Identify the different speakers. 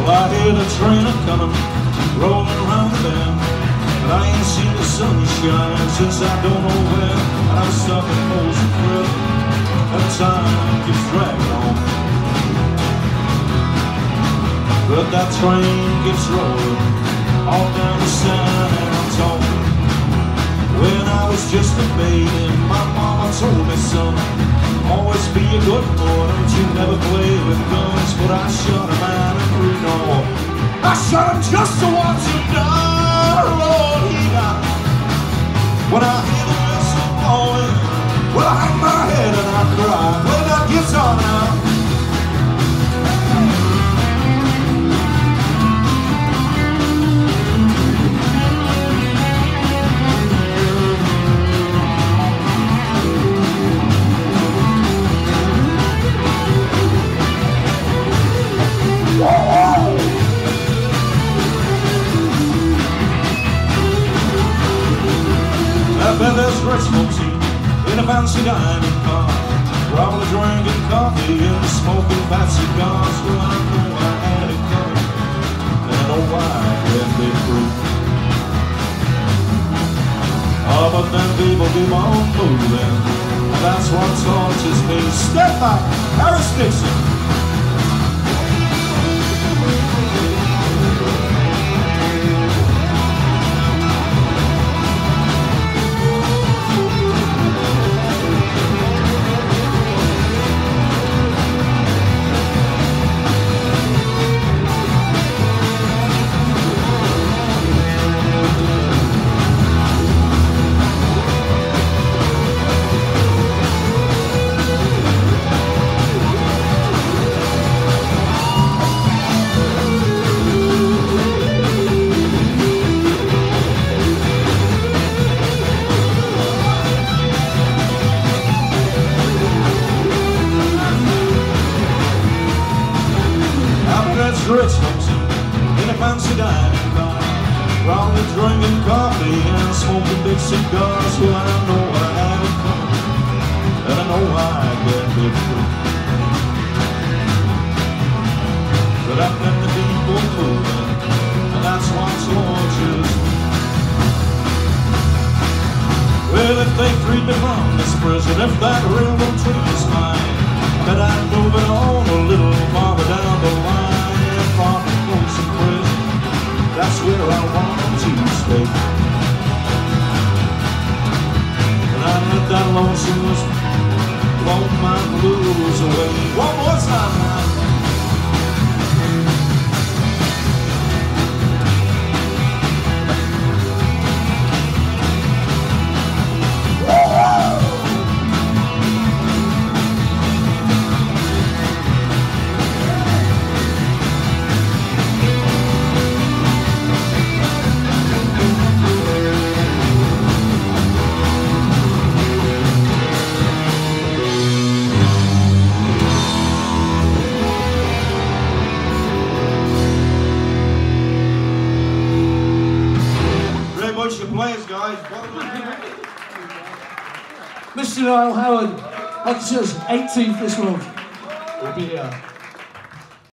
Speaker 1: I hear the train a-comin', rolling around the bend, but I ain't seen the sunshine since I don't know when. And I'm stuck in motion thrill, and time keeps dragging on. But that train keeps rolling, all down the San Antonio. When I was just a baby, my mama told me, son, always be a good boy, don't you never play with guns. But I shot a man in Reno, I shot him just to watch him die. Lord, he died. When I hear the whistle blowing, well, I hang my head and I cry. Play that guitar now. There's rich folks in a fancy dining car, probably drinking coffee and smoking fat cigars. Well, I know I had it coming, and I know why I can't be through. Oh, but then people keep on moving, and that's what tortures me. Step back, Harris Dixon. Rich folks in a fancy dining car, probably drinking coffee and smoking big cigars. Well, I know I have it coming, and I know I can't be free. But I've been the people moving, and that's what tortures me. Well, if they freed me from this prison, if that railroad train is mine, then I'd move it on a little farther down the line. That's where I want to stay. And I let that lonesomeness blow my blues away. One more time now. Your players, guys.
Speaker 2: Mr. Niall Howard, on his 18th this month. We'll be here.